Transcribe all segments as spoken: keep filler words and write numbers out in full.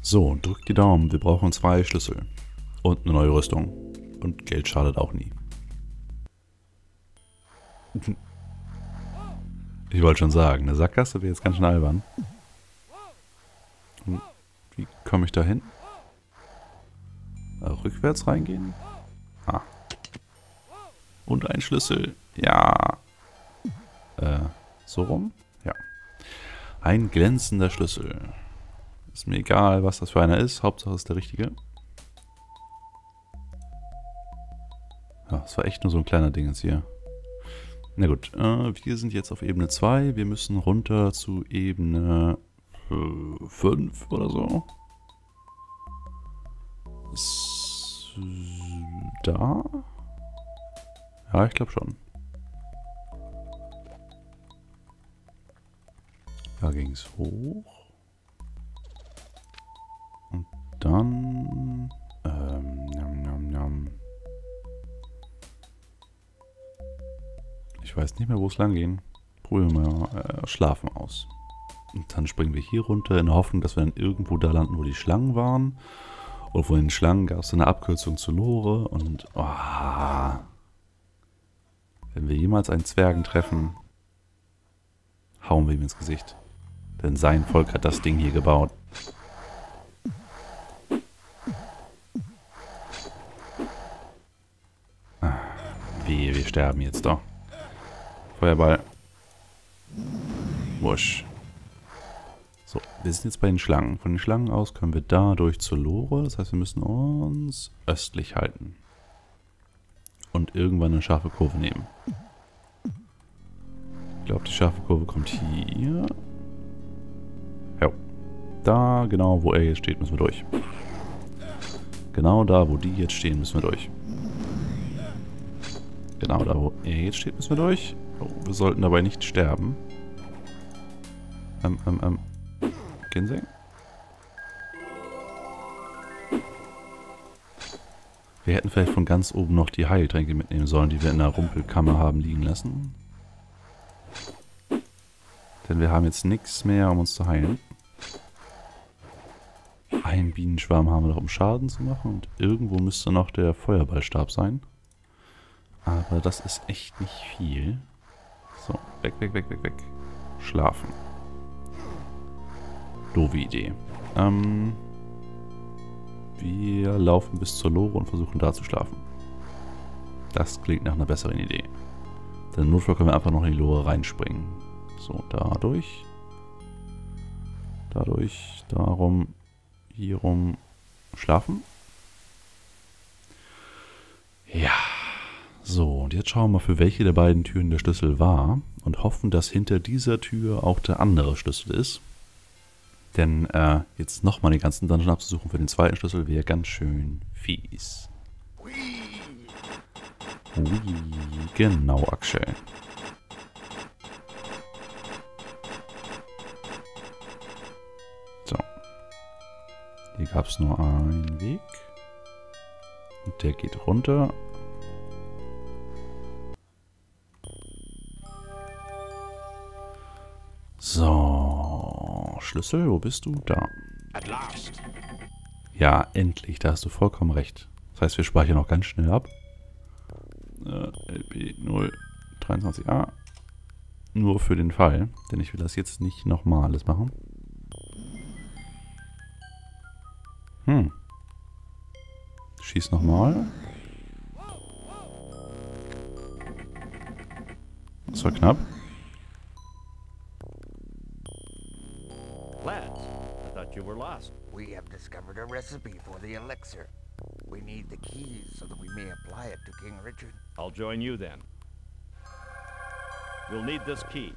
So, drückt die Daumen. Wir brauchen zwei Schlüssel. Und eine neue Rüstung. Und Geld schadet auch nie. Ich wollte schon sagen, eine Sackgasse wäre jetzt ganz schön albern. Und wie komme ich da hin? Äh, rückwärts reingehen? Ah. Und ein Schlüssel. Ja. Äh, so rum? Ja. Ein glänzender Schlüssel. Ist mir egal, was das für einer ist. Hauptsache ist der richtige. Ja, das war echt nur so ein kleiner Ding jetzt hier. Na gut, äh, wir sind jetzt auf Ebene zwei. Wir müssen runter zu Ebene äh, fünf oder so. Ist da? Ja, ich glaube schon. Da ging es hoch. Und dann... Ähm, nam, nam, nam. Ich weiß nicht mehr, wo es lang ging. Probieren wir mal äh, Schlafen aus. Und dann springen wir hier runter in der Hoffnung, dass wir dann irgendwo da landen, wo die Schlangen waren. Und von den Schlangen gab es eine Abkürzung zu Lore. Und oh, wenn wir jemals einen Zwergen treffen, hauen wir ihm ins Gesicht. Denn sein Volk hat das Ding hier gebaut. Ah, wehe, wir sterben jetzt doch. Feuerball. Wusch. So, wir sind jetzt bei den Schlangen. Von den Schlangen aus können wir dadurch zur Lore. Das heißt, wir müssen uns östlich halten. Und irgendwann eine scharfe Kurve nehmen. Ich glaube, die scharfe Kurve kommt hier. Ja. Da, genau wo er jetzt steht, müssen wir durch. Genau da, wo die jetzt stehen, müssen wir durch. Genau da, wo er jetzt steht, müssen wir durch. Oh, wir sollten dabei nicht sterben. Ähm, ähm, ähm. Ginseng? Wir hätten vielleicht von ganz oben noch die Heiltränke mitnehmen sollen, die wir in der Rumpelkammer haben liegen lassen. Denn wir haben jetzt nichts mehr, um uns zu heilen. Einen Bienenschwarm haben wir noch, um Schaden zu machen. Und irgendwo müsste noch der Feuerballstab sein. Aber das ist echt nicht viel. So, weg, weg, weg, weg, weg. Schlafen. Doofe Idee. Ähm, wir laufen bis zur Lore und versuchen da zu schlafen. Das klingt nach einer besseren Idee. Denn im Notfall können wir einfach noch in die Lore reinspringen. So, dadurch. Dadurch, darum, hierum schlafen. Ja. So, und jetzt schauen wir mal, für welche der beiden Türen der Schlüssel war. Und hoffen, dass hinter dieser Tür auch der andere Schlüssel ist. Denn äh, jetzt nochmal den ganzen Dungeon abzusuchen für den zweiten Schlüssel wäre ganz schön fies. Ui, genau, Akshay. So. Hier gab es nur einen Weg. Und der geht runter. So, Schlüssel, wo bist du? Da. Ja, endlich, da hast du vollkommen recht. Das heißt, wir speichern noch ganz schnell ab. Äh, L P null dreiundzwanzig a. Nur für den Fall, denn ich will das jetzt nicht nochmal alles machen. Hm. Schieß nochmal. Das war knapp. Lads, I thought you were lost. We have discovered a recipe for the elixir. We need the keys so that we may apply it to King Richard. I'll join you then. You'll need this key.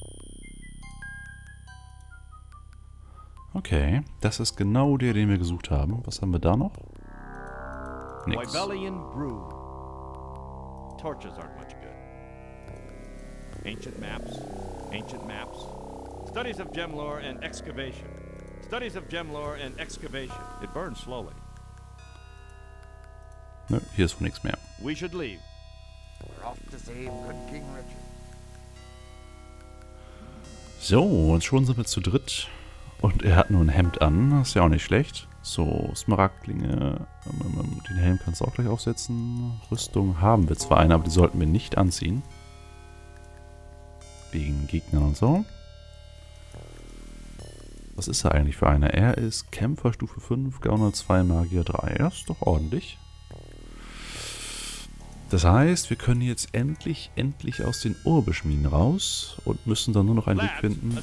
Okay, das ist genau der, den wir gesucht haben. Was haben wir da noch? Nix. Wybellian brew. Torches aren't much good. Ancient maps. Ancient maps. Studies of gemlore and excavation. Studies of gemlore and excavation. It burns slowly. Nö, hier ist wohl nichts mehr. We should leave. We're off to save good King Richard. So, und schon sind wir zu dritt. Und er hat nur ein Hemd an, das ist ja auch nicht schlecht. So, Smaragdlinge, den Helm kannst du auch gleich aufsetzen. Rüstung haben wir zwar eine, aber die sollten wir nicht anziehen. Wegen Gegnern und so. Was ist er eigentlich für einer? Er ist Kämpfer Stufe fünf, Gauner zwei, Magier drei. Das ist doch ordentlich. Das heißt, wir können jetzt endlich, endlich aus den Ohrbeschmieden raus und müssen dann nur noch einen Weg finden.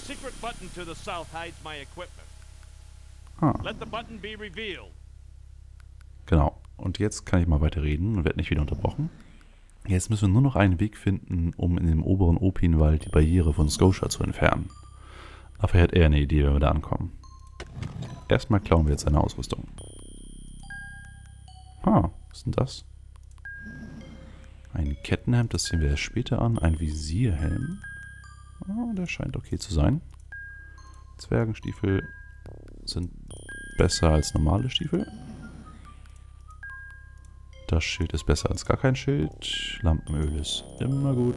Ah. Genau. Und jetzt kann ich mal weiter reden und werde nicht wieder unterbrochen. Jetzt müssen wir nur noch einen Weg finden, um in dem oberen Opinwald die Barriere von Scotia zu entfernen. Aber er hat eher eine Idee, wenn wir da ankommen. Erstmal klauen wir jetzt seine Ausrüstung. Ah, was ist denn das? Ein Kettenhemd, das sehen wir erst später an. Ein Visierhelm. Oh, der scheint okay zu sein. Zwergenstiefel sind besser als normale Stiefel. Das Schild ist besser als gar kein Schild. Lampenöl ist immer gut.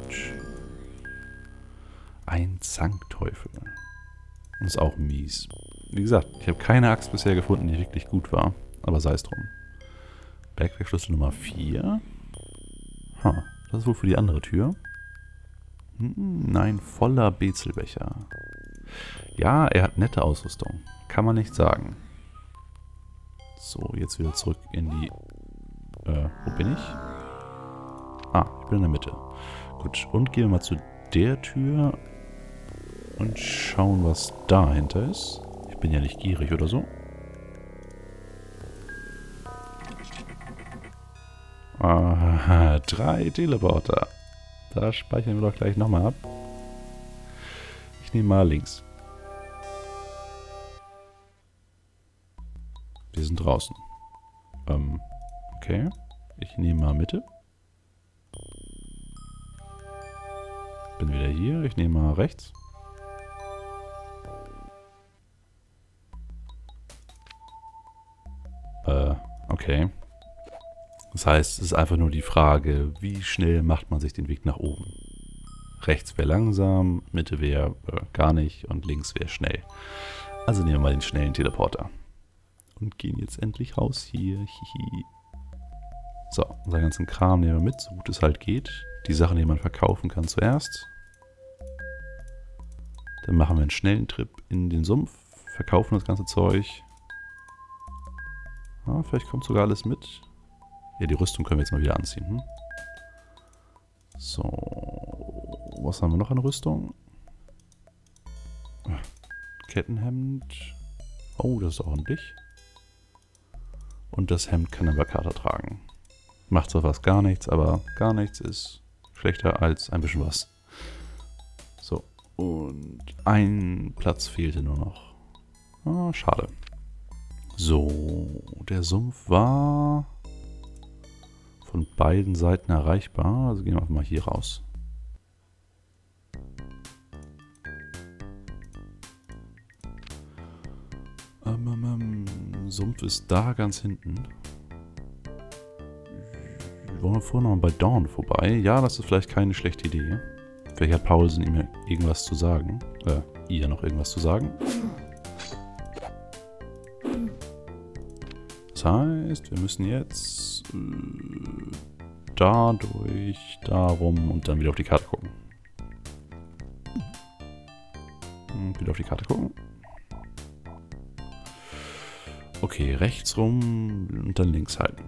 Ein Zankteufel. Und ist auch mies. Wie gesagt, ich habe keine Axt bisher gefunden, die wirklich gut war. Aber sei es drum. Bergwerkschlüssel Nummer vier. Ha, das ist wohl für die andere Tür. Hm, nein, voller Bezelbecher. Ja, er hat nette Ausrüstung. Kann man nicht sagen. So, jetzt wieder zurück in die... Äh, wo bin ich? Ah, ich bin in der Mitte. Gut, und gehen wir mal zu der Tür und schauen, was dahinter ist. Ich bin ja nicht gierig oder so. Ah, drei Teleporter. Da speichern wir doch gleich nochmal ab. Ich nehme mal links. Wir sind draußen. Ähm, okay. Ich nehme mal Mitte. Bin wieder hier. Ich nehme mal rechts. Äh, okay. Das heißt, es ist einfach nur die Frage, wie schnell macht man sich den Weg nach oben? Rechts wäre langsam, Mitte wäre äh, gar nicht und links wäre schnell. Also nehmen wir mal den schnellen Teleporter. Und gehen jetzt endlich raus hier. Hihi. So, unseren ganzen Kram nehmen wir mit, so gut es halt geht. Die Sachen, die man verkaufen kann zuerst. Dann machen wir einen schnellen Trip in den Sumpf, verkaufen das ganze Zeug. Ah, vielleicht kommt sogar alles mit. Ja, die Rüstung können wir jetzt mal wieder anziehen. Hm? So, was haben wir noch an Rüstung? Kettenhemd. Oh, das ist ordentlich. Und das Hemd kann ein Bakata tragen. Macht zwar fast gar nichts, aber gar nichts ist schlechter als ein bisschen was. So, und ein Platz fehlte nur noch. Ah, schade. So, der Sumpf war von beiden Seiten erreichbar. Also gehen wir einfach mal hier raus. Ähm, ähm, ähm, Sumpf ist da ganz hinten. Wollen wir vorher noch mal bei Dawn vorbei? Ja, das ist vielleicht keine schlechte Idee. Vielleicht hat Paulsen ihm irgendwas zu sagen. Äh, ihr noch irgendwas zu sagen. Das heißt, wir müssen jetzt äh, dadurch, darum und dann wieder auf die Karte gucken. Und wieder auf die Karte gucken. Okay, rechts rum und dann links halten.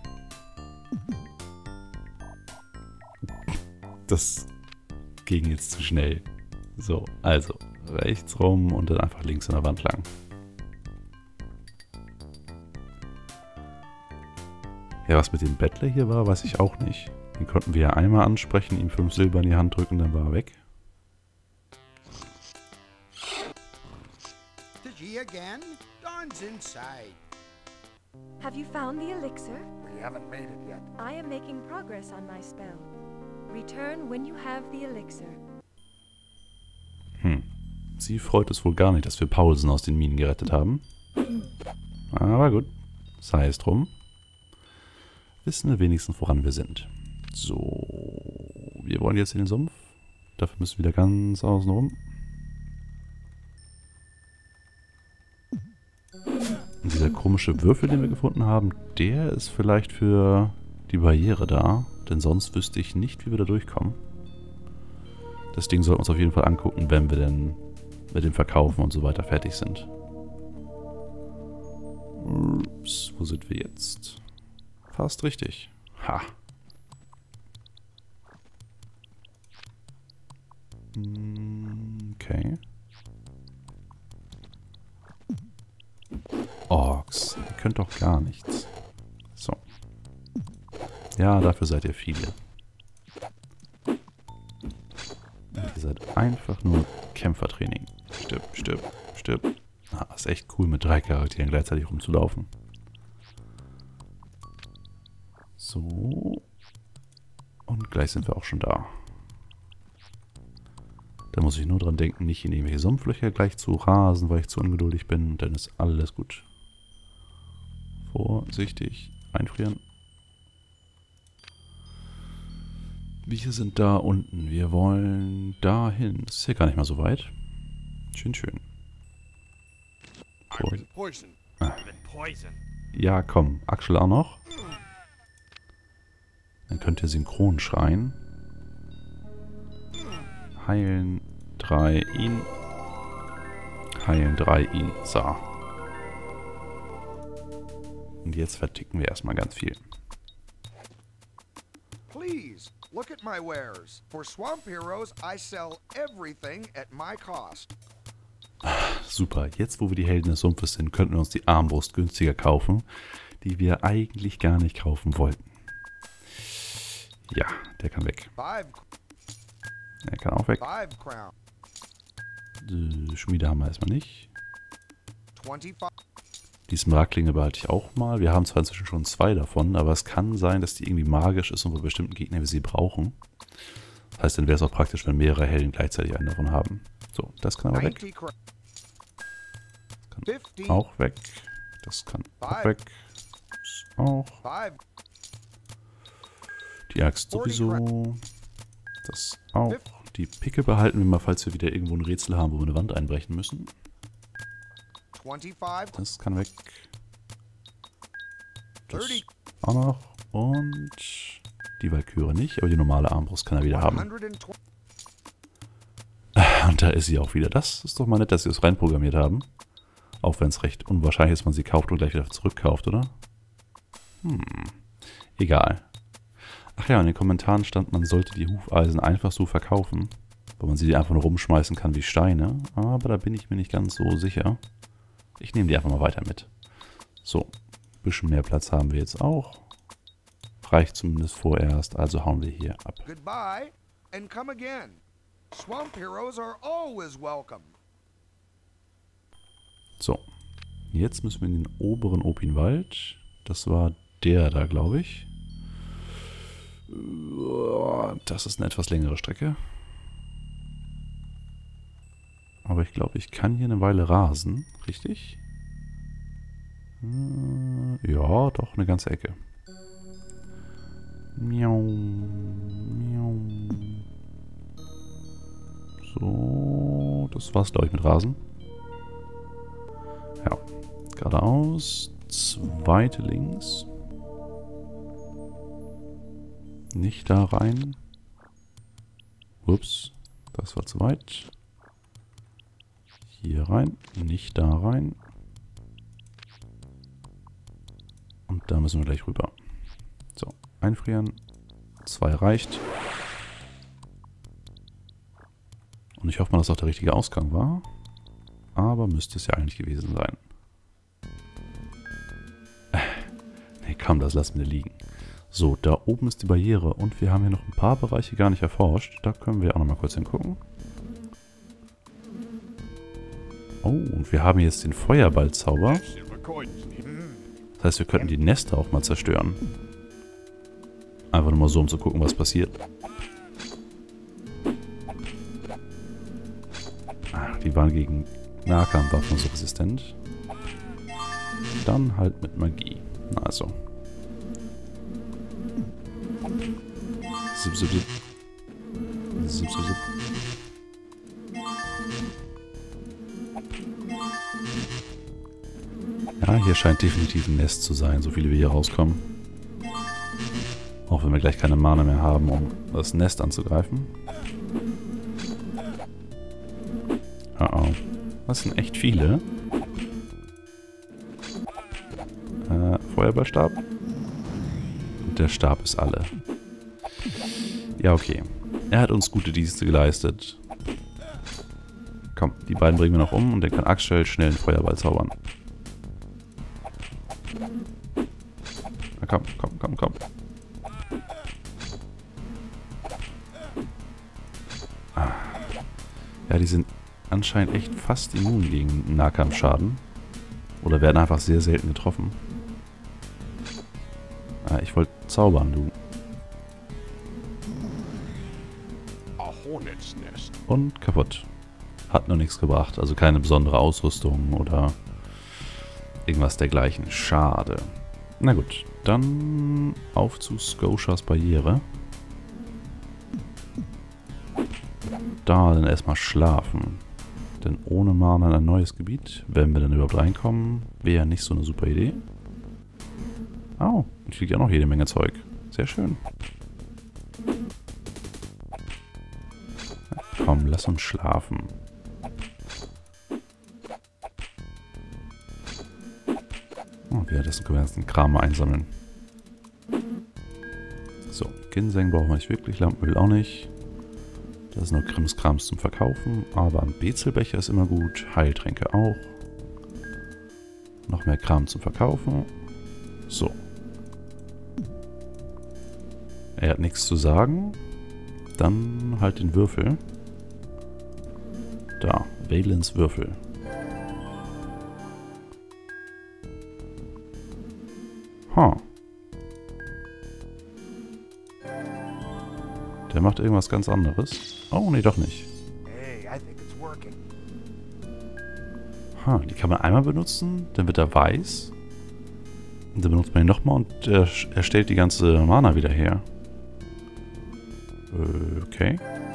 Das ging jetzt zu schnell. So, also rechts rum und dann einfach links an der Wand lang. Ja, was mit dem Bettler hier war, weiß ich auch nicht. Den konnten wir ja einmal ansprechen, ihm fünf Silber in die Hand drücken, dann war er weg. Again? Dawn's inside. Have you found the elixir? We haven't made it yet. I am making progress on my spell. Return when you have the elixir. Hm. Sie freut es wohl gar nicht, dass wir Paulsen aus den Minen gerettet haben. Aber gut. Sei es drum. Wissen wir wenigstens, woran wir sind. So. Wir wollen jetzt in den Sumpf. Dafür müssen wir wieder ganz außen rum. Und dieser komische Würfel, den wir gefunden haben, der ist vielleicht für die Barriere da. Denn sonst wüsste ich nicht, wie wir da durchkommen. Das Ding sollten wir uns auf jeden Fall angucken, wenn wir denn mit dem Verkaufen und so weiter fertig sind. Ups, wo sind wir jetzt? Fast richtig. Ha. Okay. Orks, ihr könnt doch gar nichts. So. Ja, dafür seid ihr viele. Ihr seid einfach nur Kämpfertraining. Stirb, stirb, stirb. Ah, ist echt cool, mit drei Charakteren gleichzeitig rumzulaufen. So. Und gleich sind wir auch schon da. Da muss ich nur dran denken, nicht in irgendwelche Sumpflöcher gleich zu rasen, weil ich zu ungeduldig bin. Dann ist alles gut. Vorsichtig. Einfrieren. Wir sind da unten. Wir wollen dahin. Das ist ja gar nicht mal so weit. Schön, schön. So. Ah. Ja, komm. Axel auch noch. Dann könnt ihr synchron schreien. Heilen drei ihn. Heilen drei ihn. So. Und jetzt verticken wir erstmal ganz viel. Please, look at my wares. For Swamp Heroes, I sell everything at my cost. Super. Jetzt, wo wir die Helden des Sumpfes sind, könnten wir uns die Armbrust günstiger kaufen, die wir eigentlich gar nicht kaufen wollten. Ja, der kann weg. Der kann auch weg. Die Schmiede haben wir erstmal nicht. Die Smaragdklinge behalte ich auch mal. Wir haben zwar inzwischen schon zwei davon, aber es kann sein, dass die irgendwie magisch ist und bei bestimmten Gegnern wir sie brauchen. Das heißt, dann wäre es auch praktisch, wenn mehrere Helden gleichzeitig einen davon haben. So, das kann aber weg. Das kann auch weg. Das kann auch weg. Das auch. Die Axt sowieso. Das auch. Die Picke behalten wir mal, falls wir wieder irgendwo ein Rätsel haben, wo wir eine Wand einbrechen müssen. Das kann weg. Das auch noch. Und die Walküre nicht, aber die normale Armbrust kann er wieder haben. Und da ist sie auch wieder. Das ist doch mal nett, dass sie es reinprogrammiert haben. Auch wenn es recht unwahrscheinlich ist, man sie kauft und gleich wieder zurückkauft, oder? Hm. Egal. Ach ja, in den Kommentaren stand, man sollte die Hufeisen einfach so verkaufen, weil man sie einfach nur rumschmeißen kann wie Steine. Aber da bin ich mir nicht ganz so sicher. Ich nehme die einfach mal weiter mit. So, ein bisschen mehr Platz haben wir jetzt auch. Reicht zumindest vorerst, also hauen wir hier ab. Goodbye and come again. Swamp Heroes are always welcome. So, jetzt müssen wir in den oberen Opinwald. Das war der da, glaube ich. Das ist eine etwas längere Strecke. Aber ich glaube, ich kann hier eine Weile rasen. Richtig? Ja, doch, eine ganze Ecke. Miau, miau. So, das war's, glaube ich, mit Rasen. Ja, geradeaus. Zweite links. Nicht da rein. Ups, das war zu weit. Hier rein, nicht da rein. Und da müssen wir gleich rüber. So, einfrieren. Zwei reicht. Und ich hoffe mal, dass auch der richtige Ausgang war. Aber müsste es ja eigentlich gewesen sein. Nee, komm, das lassen wir liegen. So, da oben ist die Barriere und wir haben hier noch ein paar Bereiche gar nicht erforscht. Da können wir auch noch mal kurz hingucken. Oh, und wir haben jetzt den Feuerballzauber. Das heißt, wir könnten die Nester auch mal zerstören. Einfach nur mal so, um zu gucken, was passiert. Ach, die waren gegen Nahkampfwaffen so resistent. Dann halt mit Magie. Also. Zip, zip, zip. Zip, zip, zip. Ja, hier scheint definitiv ein Nest zu sein, so viele wir hier rauskommen. Auch wenn wir gleich keine Mana mehr haben, um das Nest anzugreifen. Oh oh. Das sind echt viele. Äh, Feuerballstab. Und der Stab ist alle. Ja, okay. Er hat uns gute Dienste geleistet. Komm, die beiden bringen wir noch um und dann kann Axel schnell einen Feuerball zaubern. Na komm, komm, komm, komm. Ah. Ja, die sind anscheinend echt fast immun gegen Nahkampfschaden. Oder werden einfach sehr selten getroffen. Ah, ich wollte zaubern, du. Und kaputt. Hat nur nichts gebracht. Also keine besondere Ausrüstung oder irgendwas dergleichen. Schade. Na gut, dann auf zu Scotias Barriere. Da dann erstmal schlafen. Denn ohne Mana in ein neues Gebiet, wenn wir dann überhaupt reinkommen, wäre ja nicht so eine super Idee. Oh, und hier liegt ja noch jede Menge Zeug. Sehr schön. Na, komm, lass uns schlafen. Oh, währenddessen können wir jetzt den Kram mal einsammeln. So, Ginseng brauchen wir nicht wirklich, Lampenöl auch nicht. Das ist nur Krimskrams zum Verkaufen, aber ein Bezelbecher ist immer gut, Heiltränke auch. Noch mehr Kram zum Verkaufen. So. Er hat nichts zu sagen. Dann halt den Würfel. Da, Valens Würfel. Huh. Der macht irgendwas ganz anderes. Oh, nee, doch nicht. Hey, I think it's working. Ha, die kann man einmal benutzen, dann wird er weiß. Und dann benutzt man ihn nochmal und er, er stellt die ganze Mana wieder her. Okay.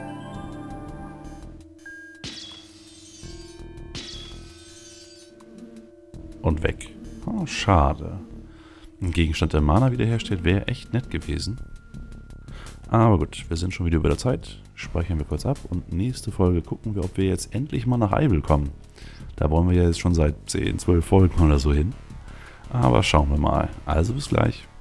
Und weg. Oh, schade. Ein Gegenstand, der Mana wiederherstellt, wäre echt nett gewesen. Aber gut, wir sind schon wieder über der Zeit. Speichern wir kurz ab und nächste Folge gucken wir, ob wir jetzt endlich mal nach Eibel kommen. Da wollen wir ja jetzt schon seit zehn, zwölf Folgen oder so hin. Aber schauen wir mal. Also bis gleich.